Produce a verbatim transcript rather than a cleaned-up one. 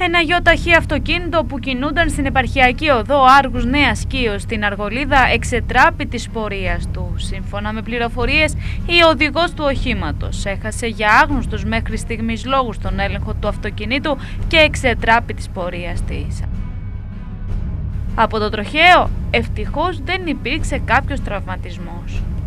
Ένα γιοταχή αυτοκίνητο που κινούνταν στην επαρχιακή οδό Άργους Νέας Κίος στην Αργολίδα εξετράπη της πορείας του. Σύμφωνα με πληροφορίες, η οδηγός του οχήματος έχασε για άγνωστους μέχρι στιγμής λόγους τον έλεγχο του αυτοκινήτου και εξετράπη της πορείας της. Από το τροχαίο, ευτυχώς δεν υπήρξε κάποιος τραυματισμός.